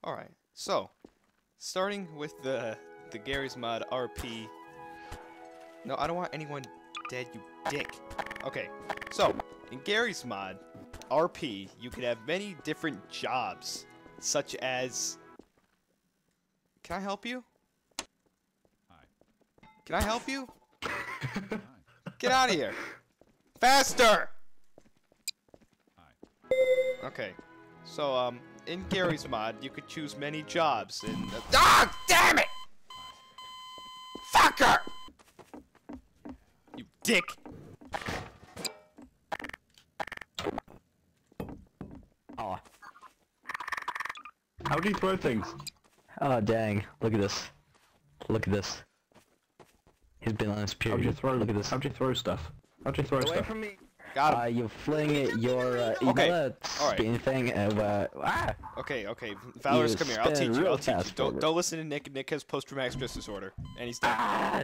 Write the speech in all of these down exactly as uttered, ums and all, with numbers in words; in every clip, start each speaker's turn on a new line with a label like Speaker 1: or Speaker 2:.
Speaker 1: Alright, so, starting with the, the Garry's Mod R P. No, I don't want anyone dead, you dick. Okay, so, in Garry's Mod R P, you can have many different jobs, such as... Can I help you?
Speaker 2: Hi.
Speaker 1: Can I help you? Get out of here! Faster!
Speaker 2: Hi.
Speaker 1: Okay, so, um, in Garry's Mod, you could choose many jobs, and... Uh, ah, damn it! Fucker! You dick!
Speaker 3: Oh.
Speaker 4: How do you throw things?
Speaker 3: Oh dang! Look at this. Look at this. He's been on his period.
Speaker 4: How'd you throw?
Speaker 3: Look at this.
Speaker 4: How'd you throw stuff? How'd you throw
Speaker 3: Away
Speaker 4: stuff?
Speaker 3: from me!
Speaker 1: Got him.
Speaker 3: Uh, you fling it your uh, you
Speaker 1: Okay,
Speaker 3: know that
Speaker 1: alright.
Speaker 3: spin thing. Uh, uh, ah!
Speaker 1: Okay, okay, Valorous,
Speaker 3: You
Speaker 1: come here. I'll
Speaker 3: spin
Speaker 1: teach you.
Speaker 3: real
Speaker 1: I'll teach you.
Speaker 3: fast
Speaker 1: Don't,
Speaker 3: forward.
Speaker 1: don't listen to Nick. Nick has post-traumatic stress disorder, and he's dead.
Speaker 3: Ah!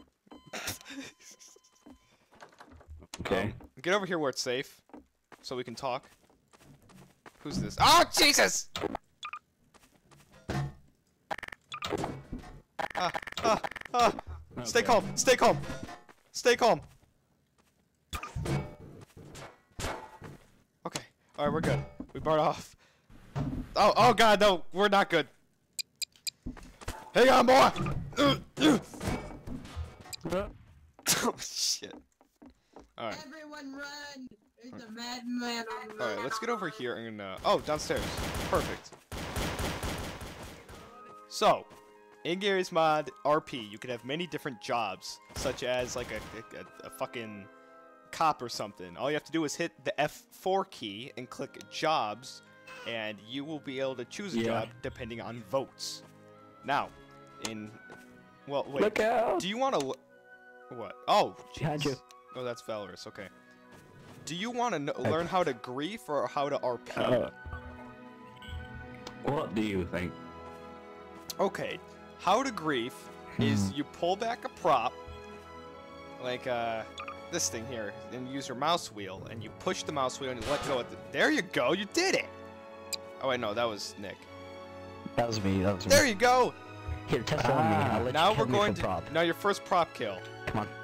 Speaker 4: Okay.
Speaker 1: Um, get over here where it's safe, so we can talk. Who's this? Oh, Jesus! Ah, ah, ah! Stay
Speaker 4: Okay.
Speaker 1: calm. Stay calm. Stay calm. Okay. All right, we're good. We barred off. Oh, oh God, no, we're not good. Hang on, boy. Oh shit. All right.
Speaker 5: Everyone run! There's a madman on the
Speaker 1: All right. Let's get over here and uh, oh, downstairs. Perfect. So, in Garry's Mod R P, you can have many different jobs, such as like a, a, a fucking cop or something. All you have to do is hit the F four key and click jobs, and you will be able to choose a
Speaker 4: Yeah.
Speaker 1: job depending on votes. Now, in well, wait.
Speaker 3: Look out!
Speaker 1: Do you want to? What? Oh,
Speaker 3: Behind
Speaker 1: jeez.
Speaker 3: you.
Speaker 1: Oh, that's Valorous. Okay. Do you want to learn how to grief or how to R P?
Speaker 4: Uh, what do you think?
Speaker 1: Okay, how to grief is
Speaker 3: Hmm.
Speaker 1: you pull back a prop, like uh, this thing here, and use your mouse wheel, and you push the mouse wheel and you let go of the. There you go, you did it. Oh wait, no, that was Nick.
Speaker 3: That was me. That was me.
Speaker 1: There you go.
Speaker 3: Here, test it on me. I'll let
Speaker 1: Now
Speaker 3: you
Speaker 1: we're
Speaker 3: kill me
Speaker 1: going
Speaker 3: for
Speaker 1: to.
Speaker 3: prop.
Speaker 1: Now your first prop kill.
Speaker 3: Come on.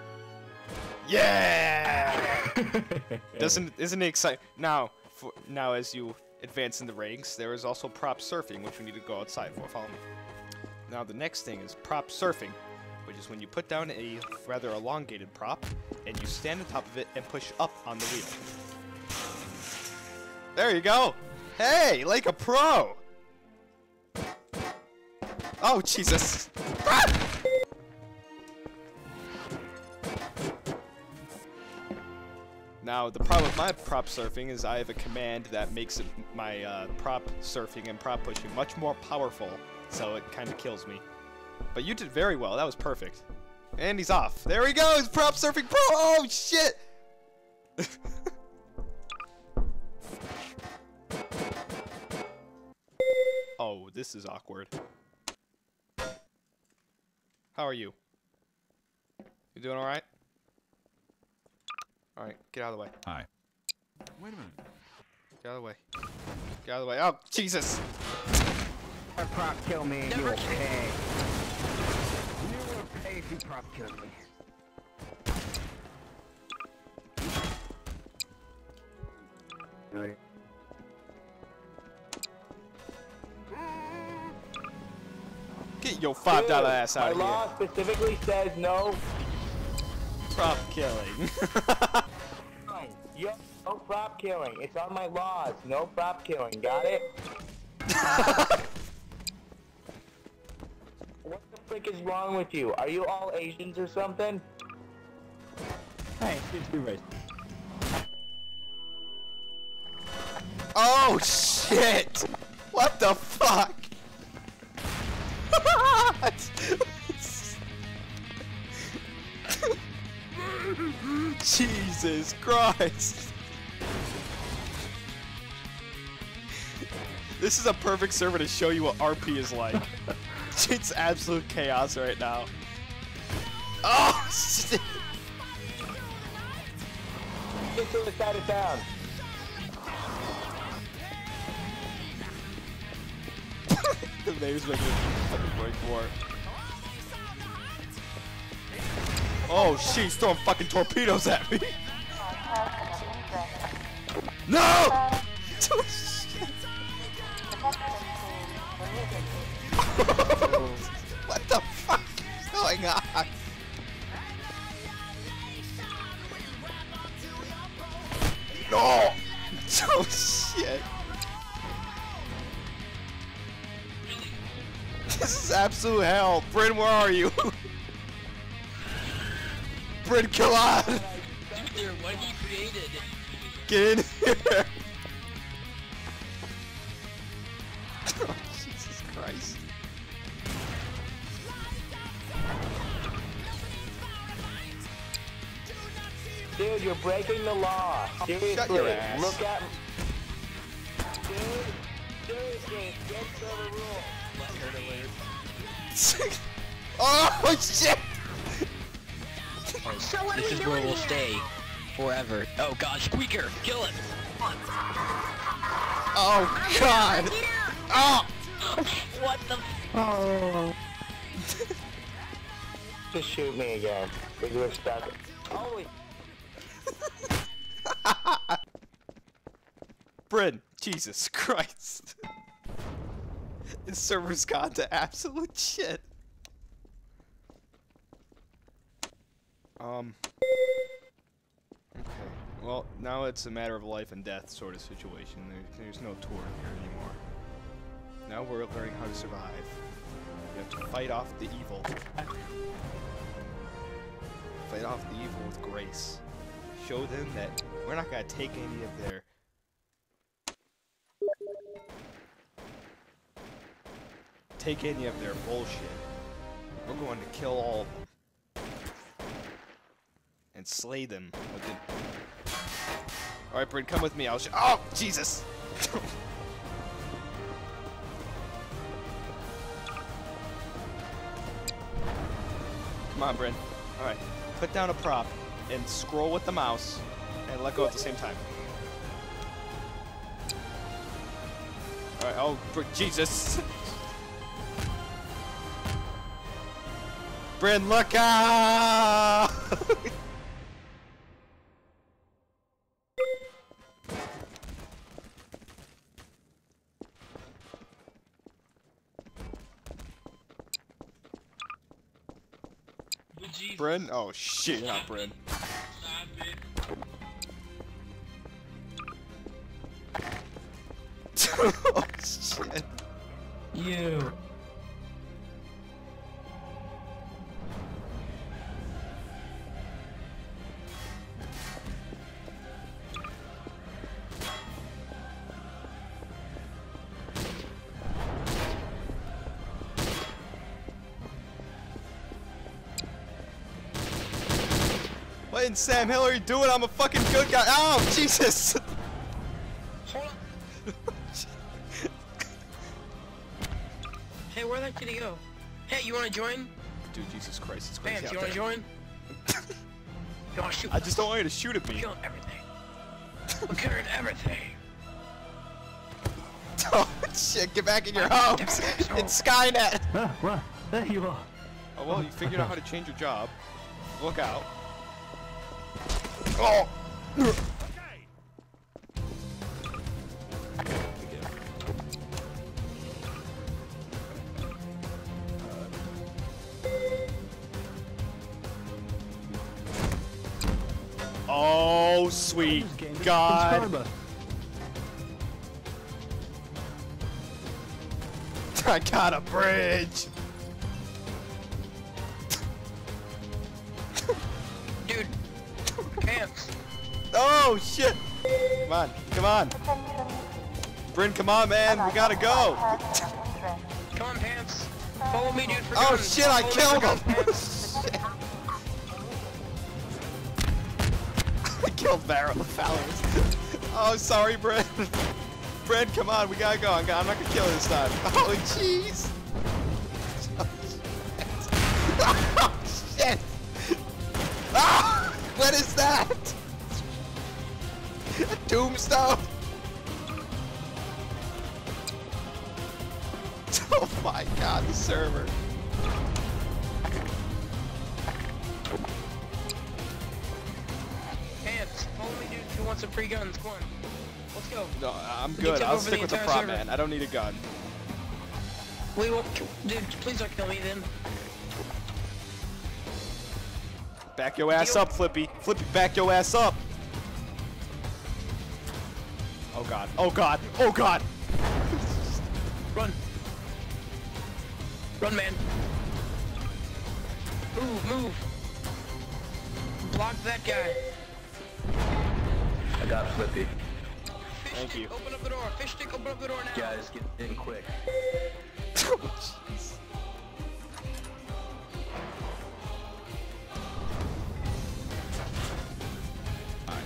Speaker 1: Yeah. Doesn't isn't it exciting? Now, for, now as you advance in the ranks, there is also prop surfing, which we need to go outside for. Follow me. Now the next thing is prop surfing, which is when you put down a rather elongated prop, and you stand on top of it and push up on the wheel. There you go! Hey, like a pro! Oh, Jesus! Ah! Now, the problem with my prop surfing is I have a command that makes it, my uh, prop surfing and prop pushing much more powerful, so it kind of kills me. But you did very well. That was perfect. And he's off. There he goes! Prop surfing pro! Oh, shit! Oh, this is awkward. How are you? You doing alright? Alright, get out of the way.
Speaker 2: Hi. Wait a minute.
Speaker 1: Get out of the way. Get out of the way. Oh, Jesus!
Speaker 6: Prop kill me and you will pay. You will pay if you prop kill me. Right.
Speaker 1: Get your five dollar
Speaker 7: Dude,
Speaker 1: ass out of
Speaker 7: my
Speaker 1: here.
Speaker 7: law specifically says no.
Speaker 1: Prop killing.
Speaker 7: Yo, no prop killing. It's on my laws. No prop killing. Got it? What the frick is wrong with you? Are you all Asians or something?
Speaker 4: Hey, it's be racist.
Speaker 1: Oh shit! What the fuck? Jesus Christ! This is a perfect server to show you what R P is like. It's absolute chaos right now. Oh shit!
Speaker 7: Get to the side of town.
Speaker 1: Mayor's making a fucking break for it. Oh shit, he's throwing fucking torpedoes at me. No! Oh, shit. What the fuck is going on? No! Oh shit. This is absolute hell. Bryn, where are you? Bryn, come on!
Speaker 8: Dude, what he created?
Speaker 1: Get in here! Oh, Jesus Christ.
Speaker 7: Dude, you're breaking the law. Seriously,
Speaker 1: Shut your ass.
Speaker 7: look at. Dude, seriously, get to the rule.
Speaker 1: Oh shit!
Speaker 5: So what
Speaker 8: This
Speaker 5: are we
Speaker 8: is
Speaker 5: doing
Speaker 8: where we'll
Speaker 5: here?
Speaker 8: stay forever. Oh god, Squeaker, kill it!
Speaker 1: Oh god!
Speaker 5: Get out!
Speaker 1: Oh!
Speaker 8: What the?
Speaker 3: Oh.
Speaker 7: Just shoot me again. Because we're stuck. Holy.
Speaker 1: Bryn, Jesus Christ. This server's gone to absolute shit. Um. Okay. Well, now it's a matter of life and death sort of situation. There, there's no tour here anymore. Now we're learning how to survive. We have to fight off the evil. Fight off the evil with grace. Show them that we're not gonna take any of their take any of their bullshit. We're going to kill all of them and slay them with it. All right, Bryn, come with me. I'll show. Oh, Jesus! Come on, Bryn. All right, put down a prop and scroll with the mouse and let go at the same time. All right. Oh, Br Jesus! Bryn, look out! Bryn? Oh shit, not Bryn. Oh shit.
Speaker 3: You.
Speaker 1: What in Sam Hill are you doing? I'm a fucking good guy. Oh, Jesus!
Speaker 8: Hey, where'd that kitty go? Hey, you wanna join?
Speaker 1: Dude, Jesus Christ, it's crazy
Speaker 8: Vance,
Speaker 1: out
Speaker 8: you wanna
Speaker 1: there.
Speaker 8: join? You wanna shoot?
Speaker 1: I just don't want you to shoot at
Speaker 8: We're
Speaker 1: me.
Speaker 8: killing everything. We're killing everything.
Speaker 1: Oh shit, get back in your homes! It's Skynet!
Speaker 3: Ah, what? There you are.
Speaker 1: Oh well, you figured out how to change your job. Look out. Oh! Oh, sweet God. I got a bridge.
Speaker 8: Dude, pants.
Speaker 1: Oh, shit. Come on, come on. Bryn, come on, man. We gotta go.
Speaker 8: Come on, pants. Follow me, dude. For
Speaker 1: Oh,
Speaker 8: guns.
Speaker 1: shit, I
Speaker 8: Follow me
Speaker 1: killed
Speaker 8: for
Speaker 1: him.
Speaker 8: guns, pants.
Speaker 1: Shit. I killed Barrel of Fowlers. Oh, sorry, Bryn. Bryn, come on, we gotta go. I'm not gonna kill you this time. Oh, jeez. Oh, shit. Ah, what is that? A tombstone? Oh, my god, the server.
Speaker 8: Hands, follow me, dude. Who wants some free guns? Come on. Let's go.
Speaker 1: No, I'm
Speaker 8: We
Speaker 1: good.
Speaker 8: took
Speaker 1: I'll
Speaker 8: over
Speaker 1: stick
Speaker 8: the
Speaker 1: with the
Speaker 8: entire
Speaker 1: prop
Speaker 8: server.
Speaker 1: man. I don't need a gun.
Speaker 8: We won't. Dude, please don't kill me then.
Speaker 1: Back your ass
Speaker 8: Deal.
Speaker 1: up, Flippy. Flippy, back your ass up. Oh god. Oh god. Oh god.
Speaker 8: Run. Run, man. Move, move. Block that guy.
Speaker 4: I got Flippy.
Speaker 8: Fish
Speaker 1: Thank
Speaker 8: stick,
Speaker 1: you.
Speaker 8: open up the door. Fish stick, open up the door now.
Speaker 4: Guys, get in quick.
Speaker 1: Oh, jeez. Alright.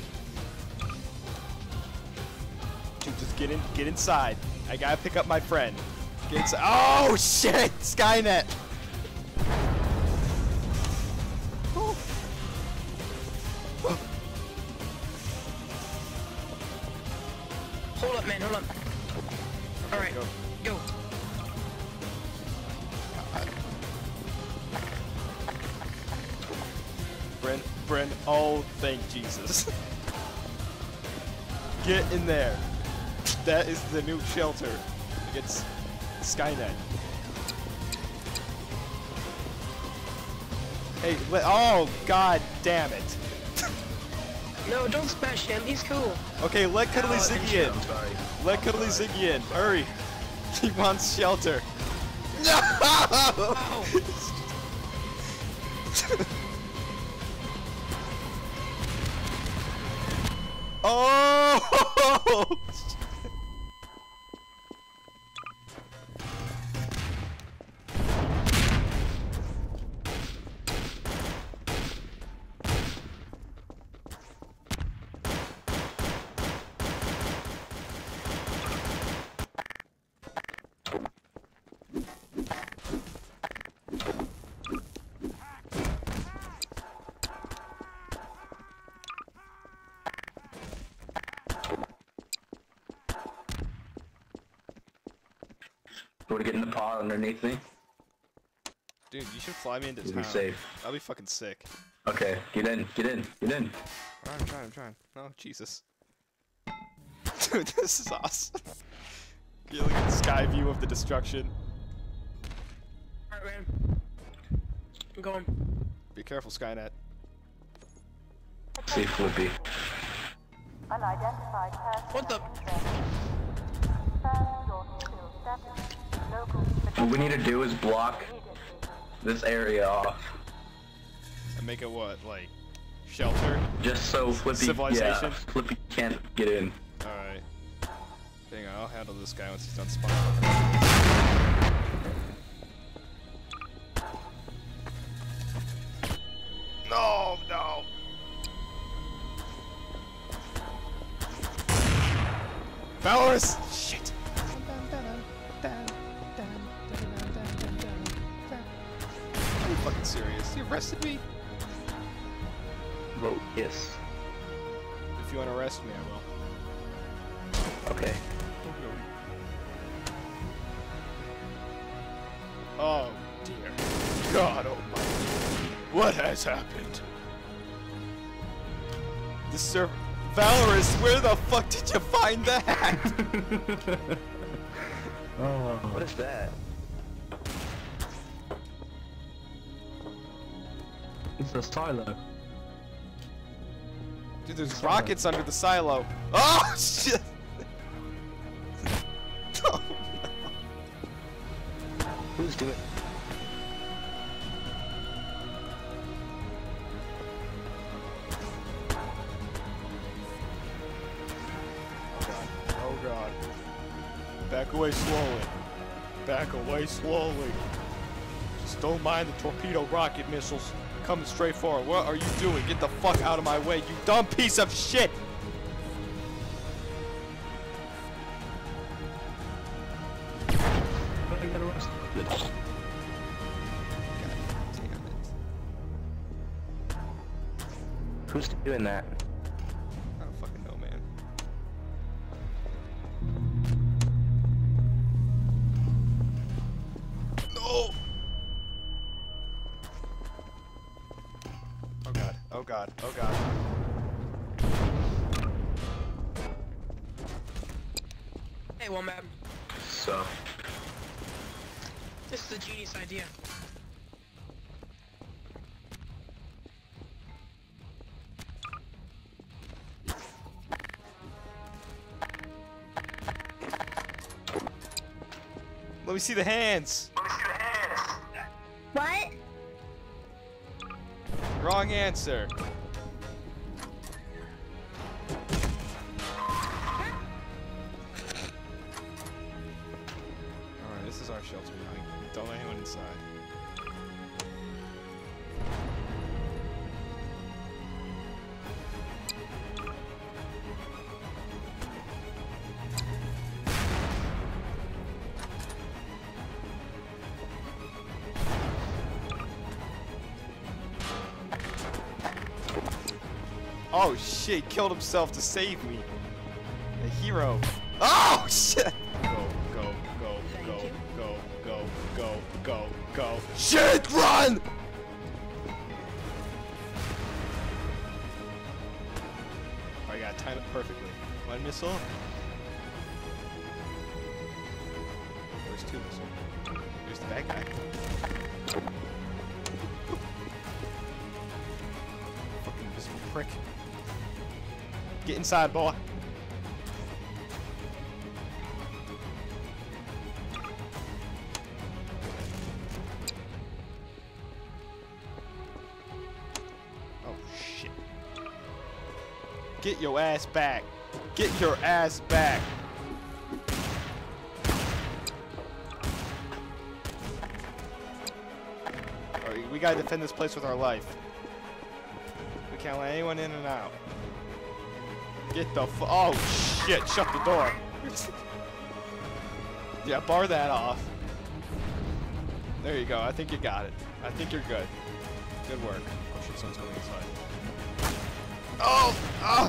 Speaker 1: Dude, just get in, get inside. I gotta pick up my friend. Get inside. Oh shit! Skynet. Oh. Oh.
Speaker 8: Hold up, man. Hold up. All right,
Speaker 1: Go.
Speaker 8: go.
Speaker 1: Bryn, Bryn, oh, thank Jesus. Get in there. That is the new shelter against Skynet. Hey, let, oh, god damn it.
Speaker 8: No, don't smash him. He's cool.
Speaker 1: Okay, let Cuddly
Speaker 8: Oh,
Speaker 1: Ziggy in.
Speaker 4: I'm sorry.
Speaker 1: Let Cuddly Ziggy in. Hurry. He wants shelter. No!
Speaker 8: Oh.
Speaker 1: Oh!
Speaker 4: You wanna get in the pod underneath me?
Speaker 1: Dude, you should fly me into
Speaker 4: You'll
Speaker 1: town.
Speaker 4: be safe.
Speaker 1: I'll be fucking sick.
Speaker 4: Okay, get in, get in, get in.
Speaker 1: Alright, I'm trying, I'm trying. Oh, Jesus. Dude, this is awesome. You look at the sky view of the destruction.
Speaker 8: All right, man. I'm going.
Speaker 1: Be careful, Skynet.
Speaker 4: See Flippy.
Speaker 9: Unidentified person.
Speaker 8: What the?
Speaker 9: Confirm your kill status. Local
Speaker 4: What we need to do is block this area off.
Speaker 1: And make it what, like, shelter?
Speaker 4: Just so Flippy,
Speaker 1: Civilization?
Speaker 4: yeah, Flippy can't get in.
Speaker 1: Alright. Hang on, I'll handle this guy once he's done spawning. No, no! Valorous! Shit! Are you fucking serious? You arrested me?
Speaker 3: Vote yes.
Speaker 1: If you want to arrest me, I will.
Speaker 3: Okay.
Speaker 1: Oh dear. God almighty. What has happened? The server... Valorous, where the fuck did you find that?
Speaker 3: Oh. What is that?
Speaker 4: It's a silo.
Speaker 1: Dude, there's rockets under the silo. Oh, shit! Oh, no.
Speaker 3: Who's doing?
Speaker 1: Oh god. Back away slowly. Back away slowly. Just don't mind the torpedo rocket missiles coming straight forward. What are you doing? Get the fuck out of my way, you dumb piece of shit!
Speaker 3: Who's doing that?
Speaker 1: I don't fucking know, man. god. Oh god.
Speaker 8: Hey, Wombat.
Speaker 4: So,
Speaker 8: This is a genius idea.
Speaker 1: Let me see the hands.
Speaker 9: What?
Speaker 1: Wrong answer. Alright, this is our shelter. I don't let anyone inside. Oh shit, he killed himself to save me. The hero. Oh shit! Go, go, go, go, go, go, go, go, go. Shit, run! I gotta time it perfectly. One missile. There's two missiles. There's the bad guy. Fucking invisible prick. Get inside, boy. Oh shit. Get your ass back. Get your ass back. Alright, we gotta defend this place with our life. We can't let anyone in and out. Get the f- oh shit, shut the door. Yeah, bar that off. There you go, I think you got it. I think you're good. Good work. Oh shit, someone's going inside. Oh! Ah!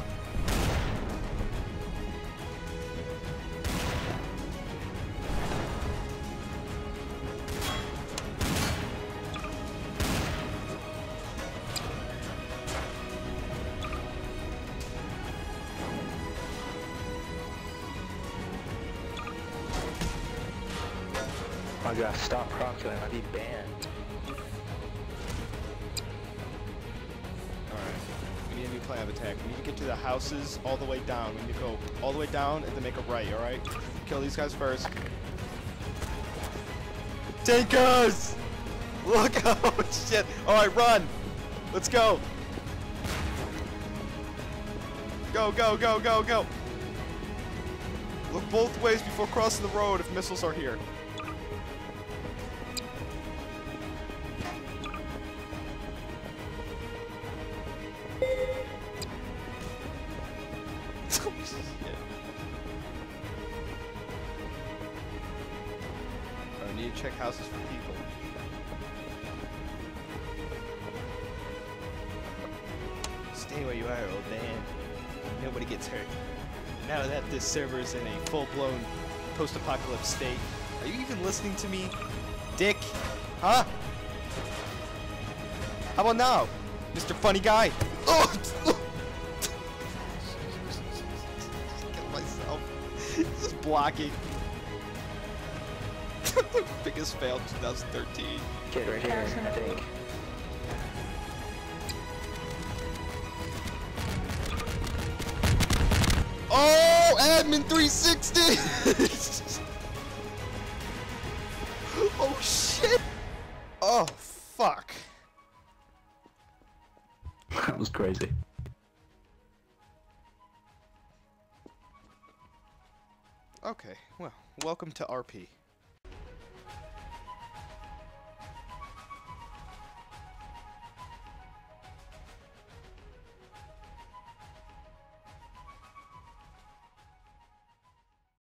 Speaker 6: I gotta stop prop killing. I need banned.
Speaker 1: Alright. We need a new plan of attack. We need to get to the houses all the way down. We need to go all the way down and then make a right, alright? Kill these guys first. Tankers! Look out! Shit! Alright, run! Let's go! Go, go, go, go, go! Look both ways before crossing the road if missiles are here. Oh, shit. I need to check houses for people. Stay where you are, old man. Nobody gets hurt. Now that this server is in a full-blown post-apocalypse state, are you even listening to me, dick? Huh? How about now, Mister Funny Guy? Oh! Kill myself. This is blocking. Biggest fail twenty thirteen.
Speaker 6: Kid right here, I think.
Speaker 1: Oh, admin three sixty! Oh shit! Oh fuck!
Speaker 4: that was crazy.
Speaker 1: Okay, well, welcome to R P.